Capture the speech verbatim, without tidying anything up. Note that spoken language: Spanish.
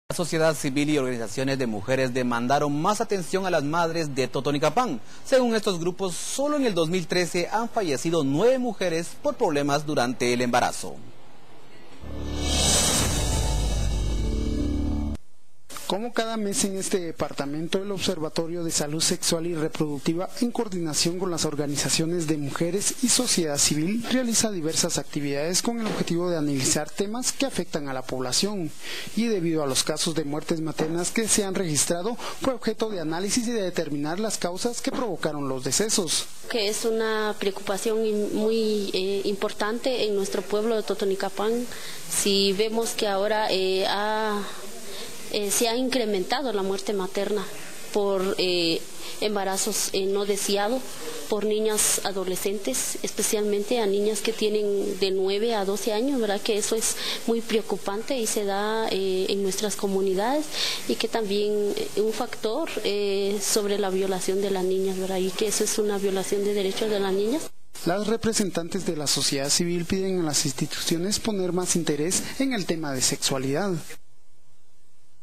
La sociedad civil y organizaciones de mujeres demandaron más atención a las madres de Totonicapán. Según estos grupos, solo en el dos mil trece han fallecido nueve mujeres por problemas durante el embarazo. Como cada mes en este departamento, el Observatorio de Salud Sexual y Reproductiva, en coordinación con las organizaciones de mujeres y sociedad civil, realiza diversas actividades con el objetivo de analizar temas que afectan a la población. Y debido a los casos de muertes maternas que se han registrado, fue objeto de análisis y de determinar las causas que provocaron los decesos. Que es una preocupación muy eh, importante en nuestro pueblo de Totonicapán. Si vemos que ahora eh, ha... Eh, se ha incrementado la muerte materna por eh, embarazos eh, no deseados, por niñas adolescentes, especialmente a niñas que tienen de nueve a doce años, ¿verdad? Que eso es muy preocupante y se da eh, en nuestras comunidades, y que también eh, un factor eh, sobre la violación de las niñas, ¿verdad? Y que eso es una violación de derechos de las niñas. Las representantes de la sociedad civil piden a las instituciones poner más interés en el tema de sexualidad.